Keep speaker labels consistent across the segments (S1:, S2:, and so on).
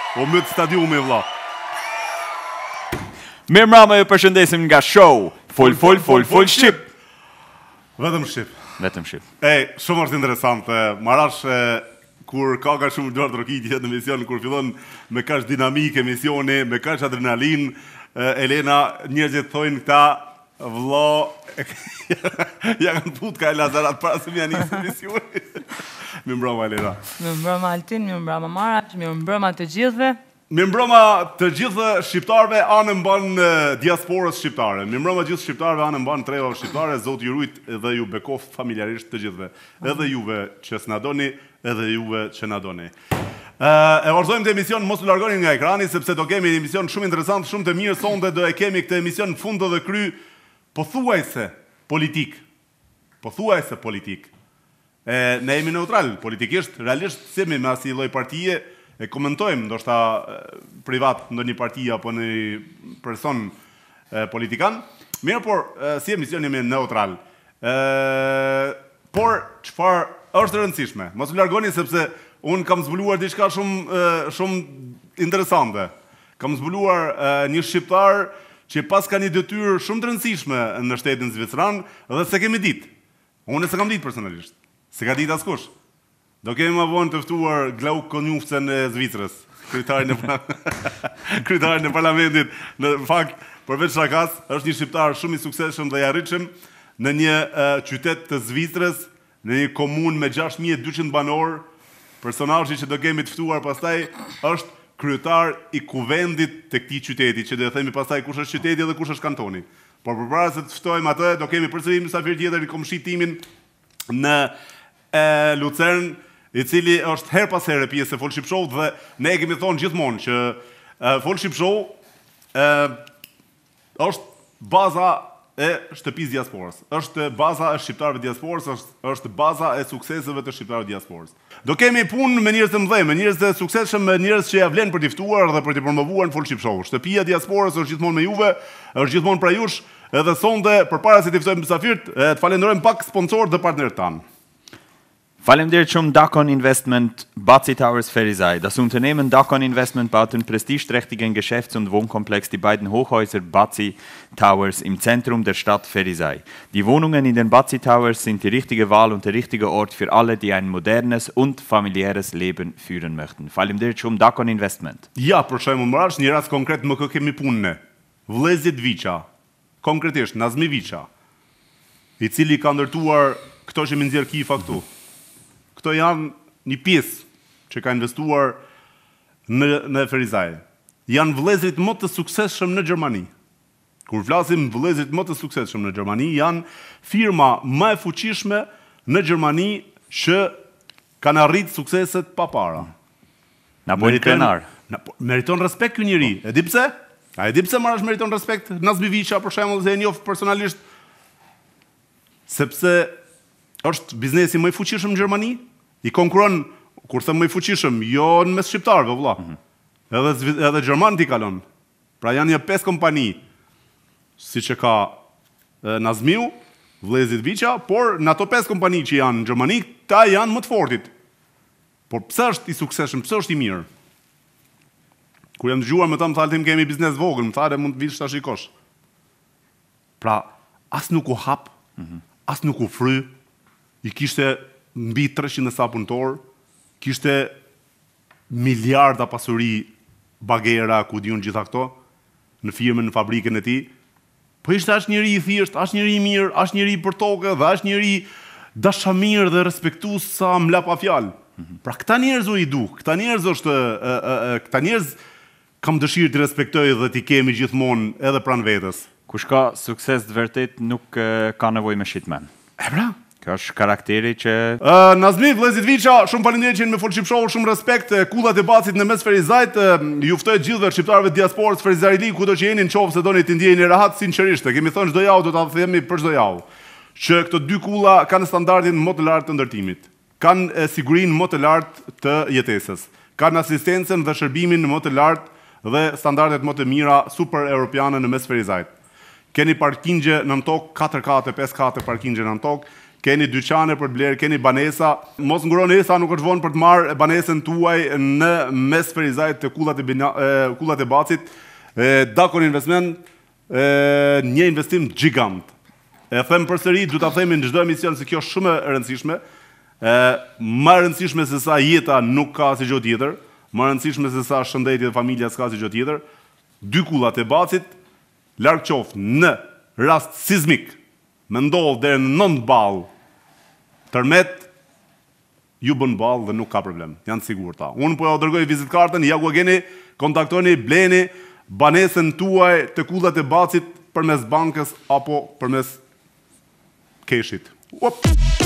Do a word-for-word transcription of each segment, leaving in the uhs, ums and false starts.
S1: O myt stadiumi vlla.
S2: Mirë mbrëma, ju përshëndesim nga show Fol Fol Fol Fol Shqip.
S1: Vetëm Shqip.
S2: Vetëm Shqip.
S1: Ej, shumë është interesante. Marash kur ka ka shumë Gjuart Rokitje në emision, kur fillon me kash dinamik emisioni, me kash adrenalin, Elena, njerëzit thojnë këta vlla ja kanë put ka Lazarat para se më janë emisioni. Mirë mbrëma Elena.
S3: Mirë mbrëma Altin, mirë mbrëma Marash, mirë mbrëma të gjithëve.
S1: Mirë mbrëma të gjithë shqiptarëve anën mban diasporës shqiptare. Mirë mbrëma gjithë shqiptarëve anën mban treva shqiptare, Zoti ju rujt dhe ju bekoft familjarisht të gjithëve. Edhe juve që s'na doni, edhe juve që na doni. E vazhdojmë të emision, mos u largoni nga ekrani, sepse do kemi një emision shumë interesant, shumë të mirë, sonde do e kemi këtë emision në fund dhe kry pothuajse politik. Pothuajse politik. Ne jemi neutral, politikisht, realisht, si me asnjë lloj partije, e komentojmë, ndoshta privat në një parti apo në person politikan. Mirë, por si emision jemi neutral. Por çfarë është rëndësishme? Mos u largoni sepse unë kam zbuluar diçka shumë shumë interesante. Kam zbuluar një shqiptar që pas ka një detyrë shumë të rëndësishme në shtetin zvicran dhe se kemi ditë. Unë se kam ditë personalisht. Se ka ditë askush. Do kemi më vonë të ftuar Glauk Konjufcen e Zvicrës, kryetarin e kryetarin e parlamentit. Në fakt, përveç shakas, është një shqiptar shumë i suksesshëm dhe i arritshëm në një qytet të Zvicrës, në një komunë me gjashtë mijë e dyqind banor. Personazhi që do kemi të ftuar pastaj është kryetar i kuvendit të këtij qyteti, që do të themi pastaj kush është qyteti dhe kush është kantoni. Por përpara se të ftojmë atë, do kemi përsëri mysafir tjetër i komshi timin në Lucern, i cili është her pas here pjesë e Fol Shqip Show dhe ne kemi thonë gjithmonë që Fol Shqip Show është baza e shtëpisë diasporës. Është baza e shqiptarëve diasporës, është baza e sukseseve të shqiptarëve diasporës. Do kemi punë me njerëz të mëdhenj, me njerëz të suksesshëm, me njerëz që ja vlen për t'i ftuar dhe për t'i promovuar në Fol Shqip Show. Shtëpia diasporës është gjithmonë me juve, është gjithmonë pra jush, edhe sonde përpara se t'i ftojmë mysafirt, të falenderojmë pak sponsorët dhe partnerët tanë.
S2: Faleminderit shumë Dakon Investment, Bazi Towers Ferisaj. Das Unternehmen Dakon Investment baut den prestigeträchtigen Geschäfts- und Wohnkomplex, die beiden Hochhäuser Bazi Towers im Zentrum der Stadt Ferisaj. Die Wohnungen in den Bazi Towers sind die richtige Wahl und der richtige Ort für alle, die ein modernes und familiäres Leben führen möchten. Faleminderit shumë Dakon Investment.
S1: Ja, për shembull, marash një rast konkret më kë kemi punë ne. Vëllezit Viça, konkretisht Nazmi Viça, i cili ka ndërtuar këto që më nxjerr kifa këtu. Këto janë një pjesë që ka investuar në, në Ferizaj. Janë vëllezërit më të suksesshëm në Gjermani. Kur flasim vëllezërit më të suksesshëm në Gjermani, janë firma më e fuqishme në Gjermani që kanë arritë sukseset pa para.
S2: Na bëjnë krenar.
S1: Meriton respekt ky njeri. E di pse? A e di pse marrësh meriton respekt? Nazmi Viça për shembull, se e njoh personalisht, sepse është biznesi më i fuqishëm në Gjermani, i konkuron, kur them më i fuqishëm, jo në mes shqiptarëve, vëlla. Edhe edhe gjermanët i kalon. Pra janë një pesë kompani, siç e ka Nazmiu, vëllezit Viça, por në ato pesë kompani që janë në Gjermani, ta janë më të fortit. Por pse është i suksesshëm, pse është i mirë? Kur jam dëgjuar me ta më thalë tim kemi biznes vogël, më thalë mund të vish ta shikosh. Pra, as nuk u hap, as nuk u fry, i kishte mbi treqind e sa punëtor, kishte miliarda pasuri, bagera, ku diun gjitha këto, në firmën, në fabrikën e tij. Po ishte as njëri i thjesht, as njëri i mirë, as njëri i për tokë, dhe as njëri dashamir dhe respektues sa mla pa fjalë. Pra këta njerëz u i du, këta njerëz është këta njerëz kam dëshirë të respektoj dhe t'i kemi gjithmonë edhe pranë vetes.
S2: Kush ka sukses të vërtet nuk ka nevojë me shitmen.
S1: E pra,
S2: Kjo është karakteri që...
S1: Uh, Nazmi, vëllezit Viça, shumë faleminderit që jeni me Fol Shqip Show, shumë respekt, kullat e Bacit në mes Ferizajt, uh, ju ftoj gjithëve shqiptarëve diasporës Ferizajli, kudo që jeni në qoftë se doni të ndjeni rehat sinqerisht, kemi thënë çdo javë do ta themi për çdo javë, që këto dy kulla kanë standardin më të lartë të ndërtimit, kanë e, sigurinë më të lartë të jetesës, kanë asistencën dhe shërbimin më të lartë dhe standardet më të mira super europiane në mes Ferizajt. Keni parkingje nën tokë, katër kate, pesë kate parkingje nën tokë. keni dyqane për të blerë, keni banesa, mos nguroni sa nuk është vonë për të marrë banesën tuaj në mes Ferizajt të kullat e, bina, e, kullat e Bacit. E, Dakon Investment, e, një investim gjigant. E them përsëri, du ta themi në çdo emision se kjo është shumë e rëndësishme. E, më e rëndësishme se sa jeta nuk ka si gjë tjetër, më e rëndësishme se sa shëndeti dhe familja s'ka si gjë tjetër. Dy kullat e Bacit, larg qoftë në rast sismik, me ndodhë deri në nëntë ballë, tërmet, ju bën ballë dhe nuk ka problem, janë sigurta. Unë po ja dërgoj vizitkartën, ja ku e keni, kontaktoni, bleni banesën tuaj të kullat e Bacit përmes bankës apo përmes keshit. Op.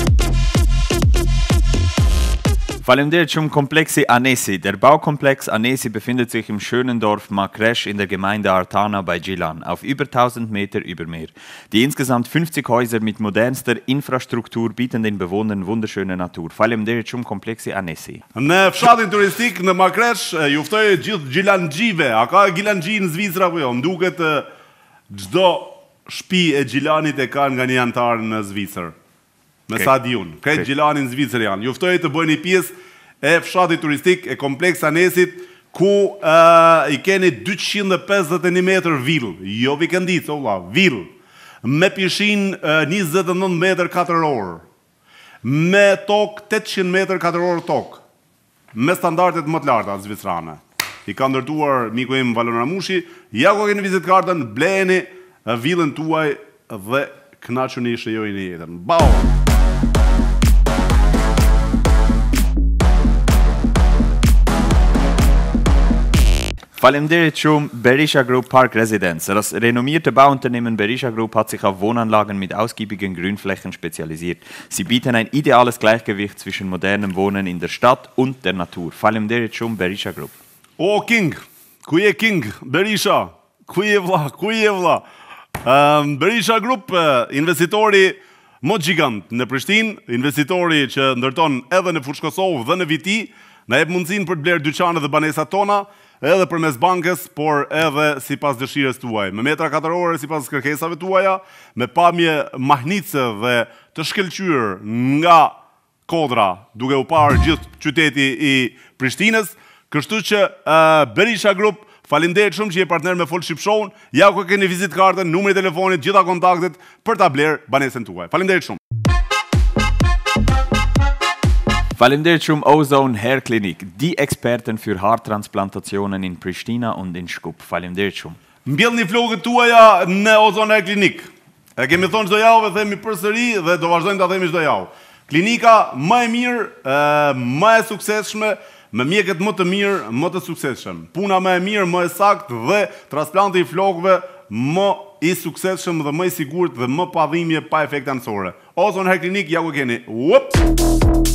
S2: Faleminderit schon Komplexe Anesi. Der Baukomplex Anesi befindet sich im schönen Dorf Makresch in der Gemeinde Artana bei Gilan, auf über tausend Meter über Meer. Die insgesamt fünfzig Häuser mit modernster Infrastruktur bieten den Bewohnern wunderschöne Natur. Faleminderit schon Komplexe Anesi.
S1: Në fshatin turistik në Makresch, ju ftoj gjithë Gjilanxhive. A ka Gjilanxhi në Zvicër apo jo? Më duket çdo shtëpi e Gjilanit e kanë nga një antar në Zvicër. Me okay. Sa di unë. Këtë Gjilanin në Zvicër janë. Ju ftoj të bëni pjesë e fshatit turistik e Kompleks Anesit, ku uh, i keni dyqindë e pesëdhjetë e një metër vill, jo vikendic, o vlla, vill, me pishin uh, njëzet e nëntë metër katëror, me tokë tetëqind metër katëror tokë, me standardet më të larta zvicrane. I ka ndërtuar miku im Valon Ramushi, ja ku keni vizitkartën, bleni uh, villën tuaj dhe kënaquni shijojini jetën. Bau!
S2: Faleminderit schon Berisha Group Park Residence. Das renommierte Bauunternehmen Berisha Group hat sich auf Wohnanlagen mit ausgiebigen Grünflächen spezialisiert. Sie bieten ein ideales Gleichgewicht zwischen modernem Wohnen in der Stadt und der Natur. Faleminderit schon Berisha Group.
S1: O King, ku je King? Berisha, ku je vlla, ku je vlla? Um, Berisha Group, investitori më gjigant në Prishtinë, investitori që ndërton edhe në Fushkosovë dhe në Viti, na jep mundësinë për të blerë dyqanet dhe banesat tona, edhe përmes bankës, por edhe sipas dëshirës tuaj. Me metra katërore sipas kërkesave tuaja, me pamje mahnice dhe të shkëlqyer nga kodra, duke u parë gjithë qyteti i Prishtinës, kështu që uh, Berisha Group, faleminderit shumë që je partner me Full Ship Show. Ja ku keni vizitkartën, numrin e telefonit, gjitha kontaktet për ta blerë banesën tuaj. Faleminderit shumë.
S2: Faleminderit schon Ozone Hair Clinic, die Experten für Haartransplantationen in Pristina und in Shkup. Faleminderit schon.
S1: Mbjellni flokët tuaja në Ozone Hair Clinic. E kemi thonë çdo javë, themi përsëri dhe do vazhdojmë ta themi çdo javë. Klinika më e mirë, më e suksesshme, me mjekët më të mirë, më të suksesshëm. Puna më e mirë, më e saktë dhe transplanti i flokëve më i suksesshëm dhe më i sigurt dhe më pa dhimbje, pa efekte anësore. Ozone Hair Clinic, ja ku keni. Ups.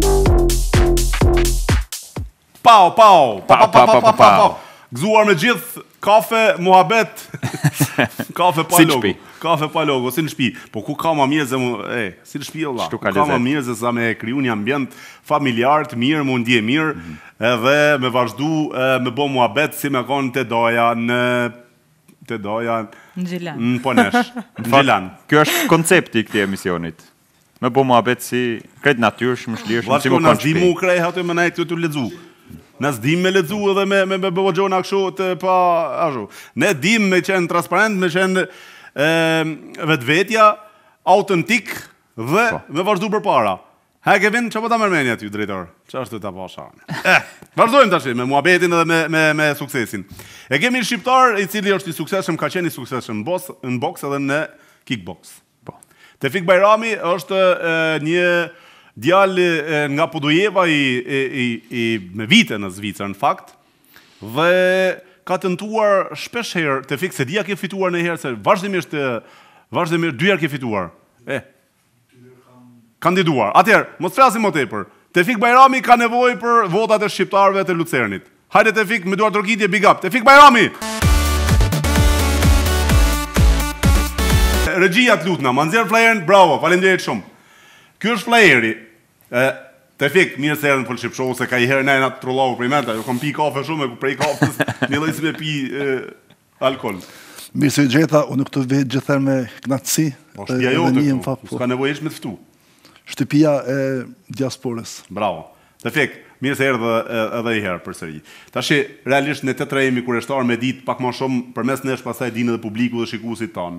S1: Pau, pau, pau, pau, pau, pau, pau. Gëzuar me gjithë kafe, muhabet, kafe pa logo. Kafe pa logo, si në shtëpi. Po ku ka më mirë se mu, e, si në shtëpi olla. Ku ka më mirë se sa me kriju një ambient familjar të mirë, mu ndje mirë, edhe me vazhdu, me bo muhabet si me konë të doja në të doja
S3: në Gjilan.
S1: Në Ponesh, në Gjilan.
S2: Kjo është koncepti i këtij emisionit. Me bo muhabet si krejt natyrshëm, shlirshëm, si më
S1: konë shtëpi. Vazhdu, mu krej hatu me nejtë të të ledzu. Nësë dim me ledzu edhe me, me, me bëgjona këshu të pa ashu. Ne dim me qenë transparent, me qenë e, vetvetja, autentik dhe po. Me vazhdu për para. Ha Kevin, që po ta mërmenja ty, drejtor? Që është të ta pasha? Eh, vazhdojmë tash me muhabetin edhe me, me, me suksesin. E kemi një shqiptar i cili është i suksesshëm, ka qenë i suksesshëm në boks edhe në kickbox. Po. Tefik Bajrami është e, një djalë nga Podujeva i, i, i, i me vite në Zvicër në fakt, dhe ka tentuar shpesh herë, Tefik, se dia ke fituar në herë, se vazhdimisht, vazhdimisht dyjar ke fituar. E, kandiduar. Atëherë, mos flasim më tepër. Tefik Bajrami ka nevojë për votat e shqiptarëve të Lucernit. Hajde Tefik, me duar trokitje, big up. Tefik Bajrami! Regjia të lutna, Manzer Flajerin, bravo, faleminderit shumë. Ky është Flajeri. Tefik, mirë se erën Full Ship Show, se ka i herë nejna të trollohu prej menta, jo kom pi kafe shumë, e prej kafes, një lojë si me pi e, alkohol.
S4: Mirë se i gjeta, unë këtu vetë gjithër me knatësi.
S1: Po shtja jo të këtu, s'ka nevojë me të ftu.
S4: shtëpia e diasporës.
S1: Bravo. Tefik, mirë se erdhe edhe i herë përsëri. Tashi, realisht në tetra jemi kureshtar me ditë pak më shumë përmes nesh pastaj dinë edhe publiku dhe shikuesit tanë.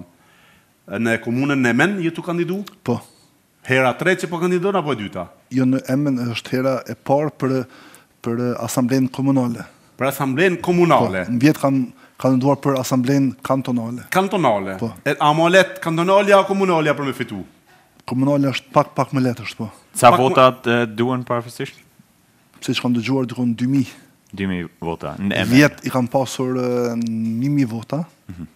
S1: Në komunën në Emen jetu kandidu?
S4: Po.
S1: Hera tre që po kandidon apo e dyta?
S4: Jo, në Emen është hera e parë për për asamblenë komunale.
S1: Për asamblenë komunale.
S4: Po, në vjet kanë kandiduar për asamblenë kantonale.
S1: Kantonale.
S4: Po.
S1: E a mo let kantonalja o komunalja për me fitu?
S4: Komunale është pak pak më lehtë është, po.
S2: Sa
S1: Pak-
S2: votat e, duhen parafësisht?
S4: Siç kam dëgjuar dikon dy mijë.
S2: dy mijë vota. Në Emen.
S4: Vjet i kanë pasur e, një mijë vota.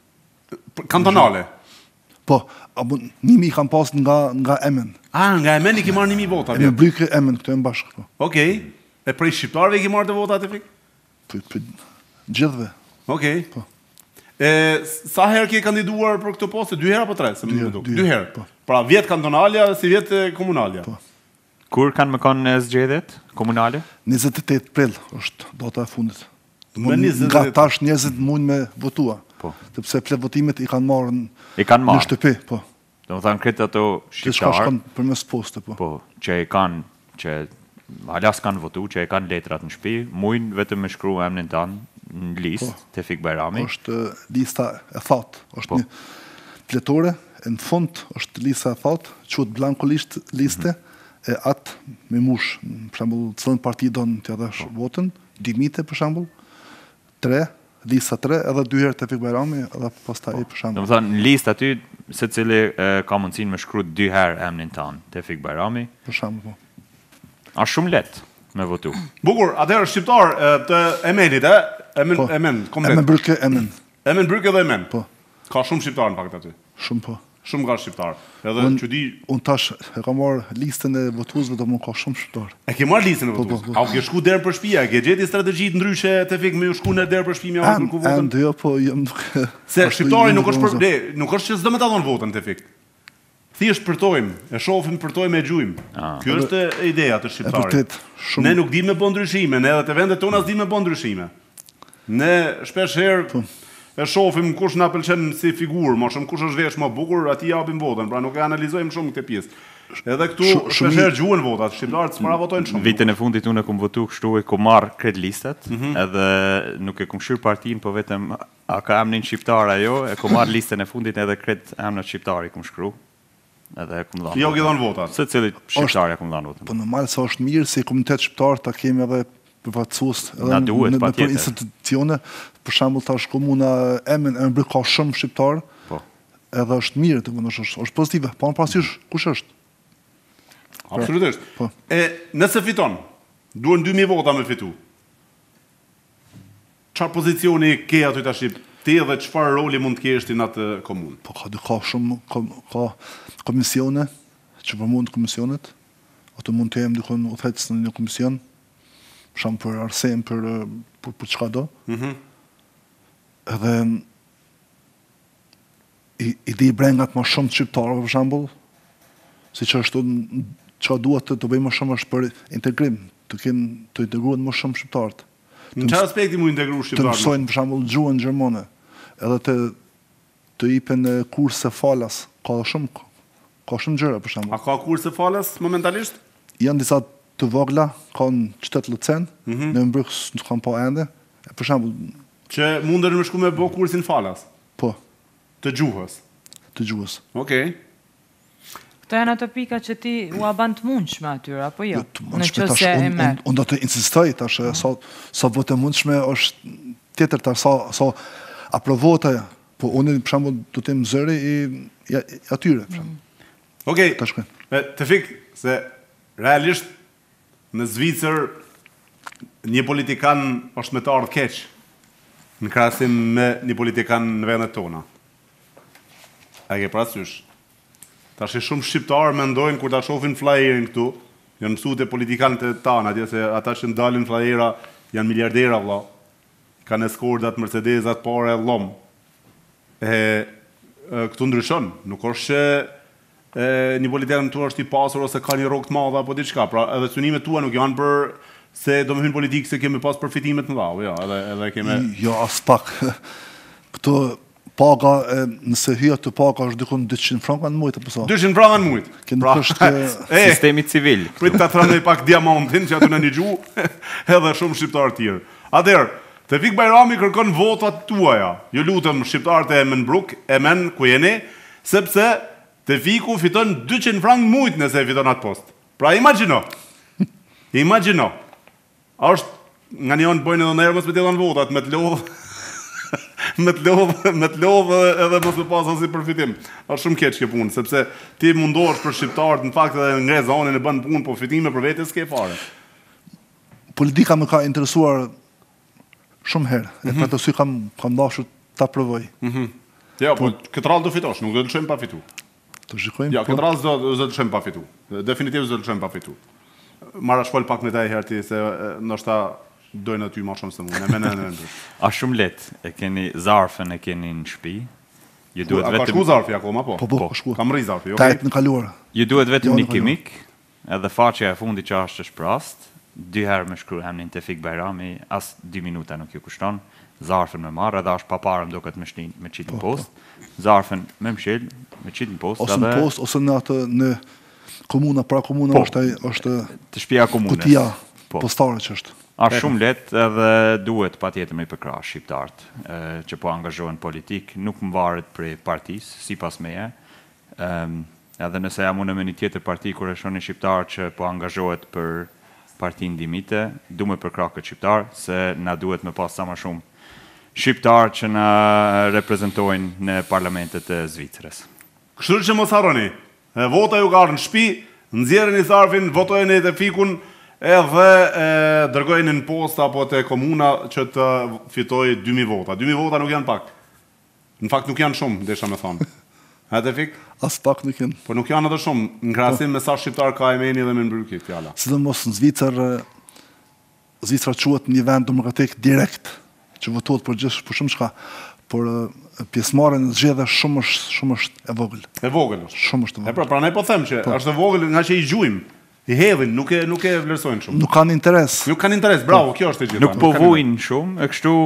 S1: Për- Kantonale.
S4: Po, apo një mijë kanë pas nga nga Emen.
S1: Ah, nga Emen i ki marrë një mi vota.
S4: E me
S1: vjet.
S4: Bryke Emen këto janë bashkë, po.
S1: Okej. E prej shqiptarëve i ki marrë të vota Tefik?
S4: Për, për gjithëve.
S1: Okej.
S4: Po.
S1: E, sa herë ke kandiduar për këtë postë? Dy herë apo tre? Se më
S4: Dy herë,
S1: duk.
S4: dy
S1: Dy
S4: herë,
S1: herë.
S4: po.
S1: Pra vjet kantonalja si vjet e, komunalja.
S4: Po.
S2: Kur kanë më kanë e, zgjedhjet komunale?
S4: njëzet e tetë prill është data e fundit.
S1: Me njëzet e
S4: Nga
S1: tetë.
S4: tash njerëzit mund me votua.
S2: Po.
S4: Sepse plot votimet i kanë marrë në
S2: I kanë
S4: në
S2: marrë.
S4: shtëpi, po.
S2: Do të thënë këtë ato
S4: Që shka
S2: shqiptarë,
S4: shkon përmes poste, po.
S2: po, që e kanë, që alas kanë votu, që e kanë letrat në shtëpi, mujnë vetëm me shkru emrin tanë në listë, Tefik Bajrami.
S4: Është e, lista e thatë. Është
S2: Po.
S4: një pletore, e në fund është lista e thatë, quhet blanko list, liste, e atë me mush, për shembull, cilën parti don t'ia dhash votën, dimite për shembull, tre, lista tre, edhe dy herë Tefik Bajrami, edhe pastaj për
S2: Do
S4: shembull.
S2: të thënë, në listë aty, se cili e, ka mundësin me shkru dy herë emrin tanë, Tefik Bajrami,
S4: Për shembull, po.
S2: është shumë letë me votu.
S1: Bukur, atëherë shqiptar e, të Emenit, e? Emen,
S4: Po.
S1: Emen,
S4: E me
S1: komplet.
S4: Bryke Emen.
S1: Emen Bryke dhe Emen.
S4: Po.
S1: Ka shumë shqiptar në fakt aty.
S4: Shumë po.
S1: Shumë ka shqiptar. Edhe
S4: Unë-
S1: që di,
S4: Unë tash e kam marrë listën e votuesve, do më ka shumë shqiptar.
S1: e ke marrë listën e
S4: Po,
S1: votues.
S4: po, po.
S1: A u ke shku derë për shtëpia, e ke gjeti strategji të ndryshe Tefik me u shku në derë për shtëpi me
S4: An,
S1: kërku votën?
S4: an, jo, po, jam duke...
S1: Se
S4: ashtu
S1: shqiptari
S4: jam
S1: nuk
S4: duke
S1: është për
S4: më
S1: le, nuk është që s'do me ta dhon votën Tefik. Thjesht përtojmë, e shohim, përtojmë, e gjujmë. Kjo është e ideja të
S4: E
S1: shqiptarit.
S4: vërtet, shumë...
S1: Ne nuk di me bën ndryshime, ne edhe të vendet tona s'di me bën ndryshime. Ne shpesh herë
S4: Po.
S1: e shohim kush na pëlqen si figurë, më shumë kush është vesh më bukur, atij japim votën, pra nuk e analizojmë shumë këtë pjesë. Edhe këtu
S4: Shu-
S1: shpesh
S4: shumë i-
S1: herë gjuhen votat, shqiptarët s'para votojnë shumë.
S2: Vitën e fundit unë e kom votu kështu e kom marrë kret listat,
S1: Mhm.
S2: edhe nuk e kom shyrë partinë, po vetëm a ka emnin shqiptar ajo, e kom marrë listën e fundit edhe kret emnat shqiptari kom shkru. Edhe e kom dhanë.
S1: Jo ke
S2: votën.
S1: dhënë votat.
S2: Se cili shqiptar ja kom dhanë votën.
S4: Po normal se është mirë si komunitet shqiptar ta kemi edhe përfaqësues edhe
S2: Na duhet,
S4: në, në për
S2: patjetër.
S4: institucione, për shembull tash komuna Emen e Embry ka shumë shqiptar,
S2: Po.
S4: edhe është mirë, do të thonë është është pozitive. Po parasysh kush është?
S1: Absolutisht.
S4: Po.
S1: E nëse fiton, duhen dy mijë vota me fitu. Çfarë pozicioni ke aty tash ti dhe çfarë roli mund të kesh ti në atë komunë?
S4: Po ka dy ka shumë ka, ka komisione që përmend komisionet. Ato mund të jem dikon udhëhec në një komision, për shembull për arsem për për, për çka do.
S1: Mhm.
S4: Edhe i, i di brengat më shumë të shqiptarëve për shembull, siç është çka duhet të, të bëjmë më shumë është për integrim, të kenë të integruar më shumë shqiptarët.
S1: Në çfarë aspekti mund integru
S4: Të
S1: shqiptarët?
S4: mësojnë për shembull gjuhën gjermane, edhe të të jipen e, kurse falas, ka shumë ka shumë gjëra për
S1: A
S4: shembull.
S1: ka kurse falas momentalisht?
S4: Janë disa të vogla, ka në qytet Lucen,
S1: Mhm.
S4: në Mbrëks nuk kanë pa ende. E, Për shembull,
S1: Që mundën me shku me bë kursin falas
S4: po,
S1: të gjuhës.
S4: të gjuhës.
S1: Okej.
S3: Këto janë ato pika që ti u aban të mundshme atyre, apo jo?
S4: të
S3: Në
S4: mundshme
S3: qëse
S4: tash,
S3: e
S4: unë
S3: merr.
S4: un, un do të insistoj tash, e, sa sa votë e mundshme është tjetër tash sa sa aprovohet ajo. Po unë për shembull do të jem zëri i, i, i atyre, për shembull.
S1: Okej.
S4: Ta shkojnë.
S1: E, Të fik se realisht në Zvicër një politikan është me të ardhë keq në krahasim me një politikan në vendet tona. A ke parasysh? Tash e shumë shqiptarë mendojnë kur ta shohin flyerin këtu, janë mësuar te politikanët e tanë, atje se ata që ndalin flyera janë miliardera vëlla. Kanë eskordat, Mercedesat, pare, llom. E, e këtu ndryshon, nuk është që e, një politikan tu është i pasur ose ka një rrogë të madhe apo diçka. Pra edhe synimet tua nuk janë për se do me hynë politikë se kemi pas përfitimet më dha, jo, edhe edhe kemi
S4: Jo, as pak. Këto paga, e, nëse hyja të paga është dikon dyqind franka në mujtë, apo sa?
S1: dyqind franka në mujtë.
S4: Kjo nuk është
S1: e,
S2: Sistemi civil.
S1: prit ta thranej pak diamantin që aty në një gju, edhe shumë shqiptarë tjerë. Atëherë, Tevfik Bajrami kërkon votat tuaja. Ju lutem shqiptarët e Emenbruk, Emen ku jeni, sepse Tefiku fiton dyqind frank në mujtë nëse e fiton atë post. Pra imagjino. Imagjino. A është nga një onë bojnë edhe nërë mos me të dhënë votat, me të lodhë, me të lodhë, me të lodhë edhe mos me pas asnjë përfitim. Është shumë keq kjo punë, sepse ti mundohesh për shqiptarët në fakt edhe ngre zonën e bën punë, po fitime për vetes s'ke fare.
S4: Politika më ka interesuar shumë herë, e për të sy kam, kam dashur ta provoj.
S1: Mhm. Ja, po këtë radhë do fitosh, nuk do të lëshojmë pa fitu.
S4: Të shikojmë.
S1: Ja,
S4: po,
S1: këtë radhë do do të lëshojmë pa fitu. Definitivisht do të lëshojmë pa fitu. Marra shpol pak me ta i herti se e, ndoshta dojnë aty më shumë se mua. Ne ne ne.
S2: A shumë letë, e keni zarfën, e keni në shtëpi. Ju duhet
S1: A ka
S2: vetëm
S1: shku zarfi akoma po?
S4: Po, po, ka shku.
S1: Kam rri zarfi,
S4: Ta
S1: okay.
S4: jetë në kaluar.
S2: Ju duhet vetëm
S4: Jo,
S2: një
S4: nuk e
S2: kimik, edhe faqja e fundi që është shprast, dy herë me shkruaj emrin Tevfik Bajrami, as dy minuta nuk ju kushton. Zarfën me marrë, edhe është paparëm duket me shtin me qitë në post. Zarfën me mshil, me qitë në post.
S4: Ose në
S2: edhe
S4: post, ose në atë në komuna, pra komuna
S2: Po.
S4: është, ai- është
S2: të shtëpia e komunës.
S4: kutia
S2: Po.
S4: postare që është.
S2: A shumë letë edhe duhet pa tjetër me i përkra shqiptarët e, që po angazhohen politik, nuk më varet prej partisë, si pas meje. Um, edhe nëse jam unë me një tjetër parti, kur e shoni shqiptarë që po angazhohet për partinë dimite, du me përkra këtë shqiptarë, se na duhet me pas sa ma shumë shqiptarë që na reprezentojnë në parlamentet e Zvicrës.
S1: Kështu që mos harroni. e, Vota ju ka ardhur në shtëpi, nxjerrni zarfin, votojeni Tefikun edhe e, dërgojeni në posta apo te komuna që të fitojë dy mijë vota. dy mijë vota nuk janë pak. Në fakt nuk janë shumë, desha me thonë. Ha Tefik?
S4: As pak nuk jenë.
S1: Po nuk janë edhe shumë, në krahasim me sa shqiptar ka Emeni dhe me Mbrëky fjala.
S4: Sidomos në Zvicër, e, Zvicra quhet një vend demokratik direkt, që votohet për gjithë për shumë shka, por e, pjesëmarrja në zgjedhje shumë është shumë është e vogël.
S1: E vogël është.
S4: Shumë është e
S1: E
S4: vogël.
S1: pra, pra ne po them që është e vogël nga që i gjujmë, i hedhin, nuk e nuk e vlerësojnë shumë.
S4: Nuk kanë interes.
S1: Nuk kanë interes, bravo, kjo është e gjitha.
S2: Nuk po
S1: kanë interes.
S2: vujnë shumë, e kështu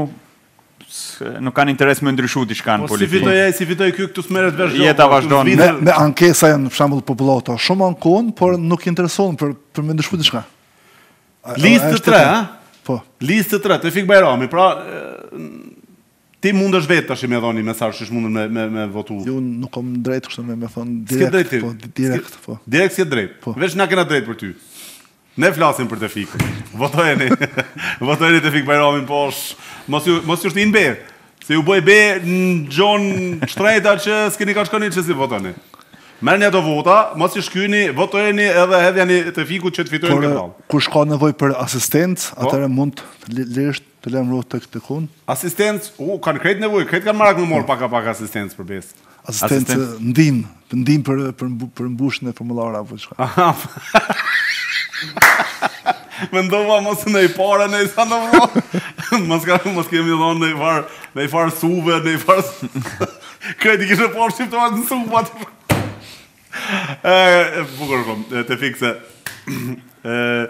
S2: s- nuk kanë interes me ndryshu diçka në
S1: Po si
S2: politikë.
S1: fitoj ai, si fitoj ky këtu smeret vesh.
S2: Jeta vazhdon.
S4: Me, me ankesa janë për shembull popullata shumë ankon, por nuk interesohen për për me ndryshuar diçka. A- a-
S1: Listë
S4: është
S1: tre,
S4: e-
S1: ha?
S4: Po.
S1: Listë tre, Tefik Bajrami, pra e, ti mundesh vetë tash me dhoni mesazh që mundën me me me votu.
S4: Ju nuk kam drejt kështu me me thon
S1: S'ke drejt
S4: direkt,
S1: ti.
S4: po, direkt, po.
S1: Direkt si drejt.
S4: Po.
S1: Veç na kena drejt për ty. Ne flasim për Tefikun. Votojeni. Votojeni Tefik Bajramin posh. Mos ju mos ju shtin be. Se ju bëj be në gjon shtrejta që s'keni ka shkoni që si votoni. Merrni ato vota, mos i shkyni, votojeni edhe hedhjani Tefikut që të fitojnë
S4: Por
S1: këtë
S4: e,
S1: radhë.
S4: kur shka nevojë për asistencë,
S1: Po.
S4: atëherë mund li- lirisht të lëm rrot tek tek unë.
S1: Asistencë, u kanë krejt nevojë, krejt kanë marrë më mor pak pak asistencë për besë.
S4: Asistencë
S2: Asistencë.
S4: ndim, ndim për për mbu- për mbushjen e formularave apo çka.
S1: Aha. Mendova mos në i para në i sa në vro. Mos ka mos kemi dhënë në i farë, në i farë suve, në i farë... Krejti kishë porë shqiptarët në suve atë. E, bukur kom, e, Tefik se... e,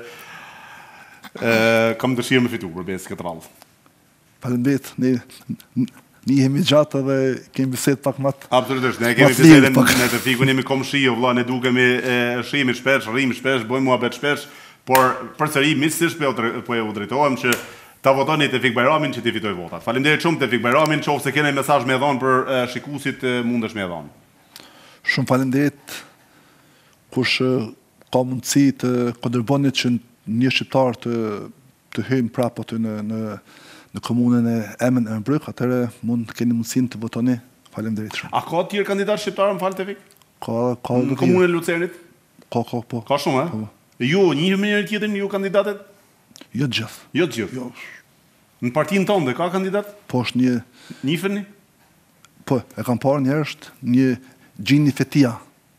S1: e, kam dëshirë me fitu për besë këtë rallë.
S4: Faleminderit, ne ne jemi gjatë dhe kemi bisedë pak më të
S1: Absolutisht, ne kemi
S4: Ma thirrë
S1: bisedën
S4: pak.
S1: në Tefikun, jemi komshi, o vlla, ne dukemi e, shihemi shpesh, rrim shpesh, bëjmë muhabet shpesh, por përsëri miqësisht po e u dre- po e u drejtohem që ta votoni Tefik Bajramin që ti fitoj votat. Faleminderit shumë Tefik Bajramin, nëse keni mesazh me dhon për e, shikuesit e, mundesh me dhon.
S4: Shumë faleminderit kush e, ka mundësi të kontribuoni që një shqiptar të të hyjmë prapë aty në në në komunën e Emen e Mbrëk, atëherë mund të keni mundësinë të votoni. Faleminderit shumë.
S1: A ka të tjerë kandidat shqiptar, më fal Tefik?
S4: Ka ka
S1: Në komunën e Lucernit?
S4: ka ka po.
S1: Ka shumë,
S4: Po.
S1: e? Ju njihni me njëri tjetrin, ju kandidatet?
S4: Jo të gjithë.
S1: Jo të gjithë.
S4: Jo,
S1: Në partinë tonë ka kandidat?
S4: po është një
S1: Njiheni?
S4: po e kam parë një herë është një Gjini Fetia.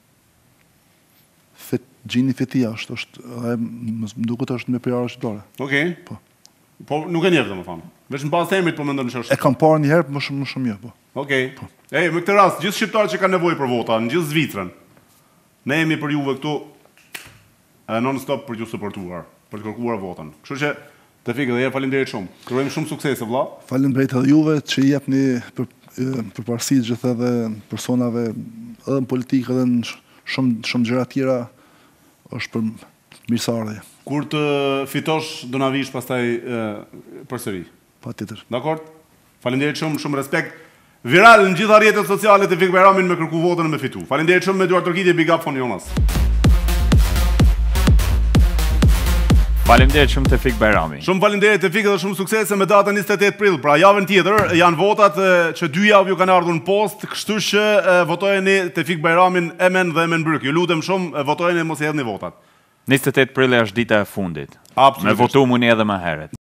S4: Fet Gjini Fetia është është ai më më duket është me pirare shqiptare.
S1: Okej.
S4: Po.
S1: Po nuk e njeh domethënë. Vetëm pas emrit po mendon që është.
S4: E kam parë një herë, më shumë më shumë jo, po.
S1: Okej. Ej, me këtë rast, gjithë shqiptarët që kanë nevojë për vota, në gjithë Zvicrën, ne jemi për juve këtu e, non-stop për t'ju suportuar, për të kërkuar votën. Kështu që Tefik, edhe herë faleminderit shumë. Kërkojmë shumë suksese vëlla.
S4: Faleminderit edhe juve që i jepni për përparësi gjithë edhe personave edhe në politikë edhe në shumë shumë gjëra tjera është për mirësardhje.
S1: Kur të fitosh do na vish pastaj përsëri.
S4: Patjetër.
S1: Dakor? Faleminderit shumë, shumë respekt. Viral në gjitha rrjetet sociale Tevfik Bajramin me kërku votën e me fitu. Faleminderit shumë me Duart Orkidje, big up von Jonas.
S2: Faleminderit shumë Tevfik Bajrami.
S1: Shumë faleminderit Tevfik dhe shumë suksese me datën njëzet e tetë prill. Pra javën tjetër janë votat që dy javë ju kanë ardhur në post, kështu që votojeni Tevfik Bajramin Emen dhe Emen Bryk. Ju lutem shumë, votojeni mos i hedhni votat.
S2: njëzet e tetë prill është dita e fundit.
S1: Absolutisht.
S2: Me votu muni edhe më herët.